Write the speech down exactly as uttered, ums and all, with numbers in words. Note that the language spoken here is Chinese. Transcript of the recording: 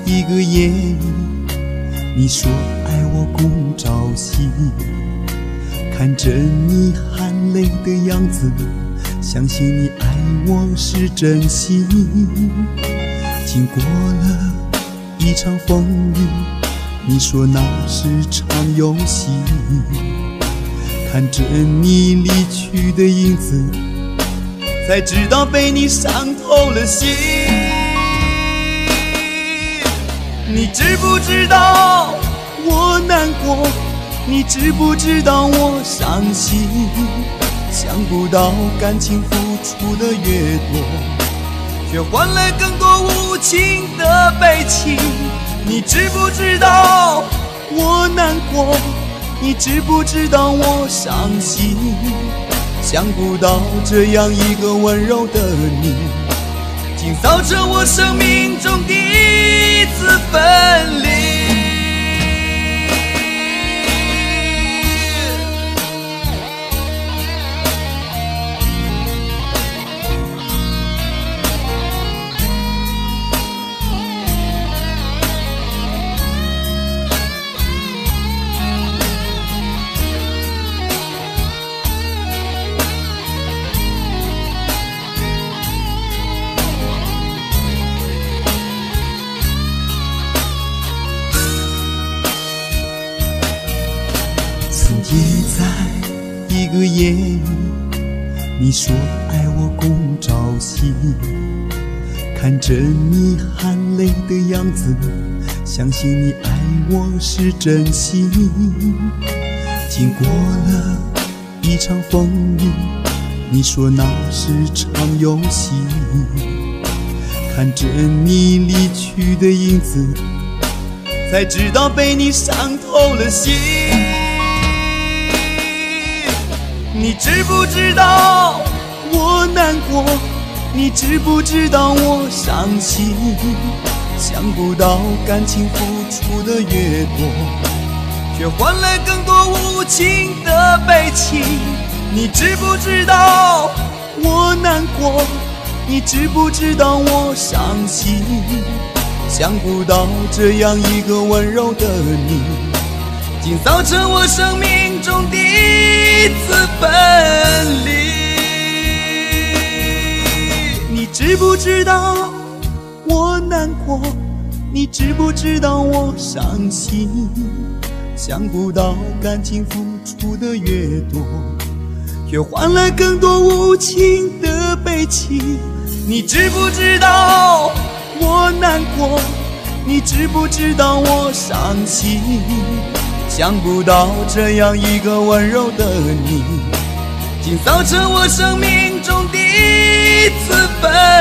一个夜里，你说爱我共朝夕，看着你含泪的样子，相信你爱我是真心。经过了一场风雨，你说那是场游戏，看着你离去的影子，才知道被你伤透了心。你知不知道我难过？你知不知道我伤心？想不到感情付出的越多，却换来更多无情的悲情。你知不知道我难过？你知不知道我伤心？想不到这样一个温柔的你，竟造成我生命中第一次分离。也在一个夜里，你说爱我共朝夕，看着你含泪的样子，相信你爱我是真心。经过了一场风雨，你说那是场游戏，看着你离去的影子，才知道被你伤透了心。你知不知道我难过？你知不知道我伤心？想不到感情付出的越多，却换来更多无情的悲情。你知不知道我难过？你知不知道我伤心？想不到这样一个温柔的你，竟造成我生命中第一次分离。你知不知道我难过？你知不知道我伤心？想不到感情付出的越多，却换来更多无情的悲情。你知不知道我难过？你知不知道我伤心？想不到这样一个温柔的你，竟造成我生命中第一次分离。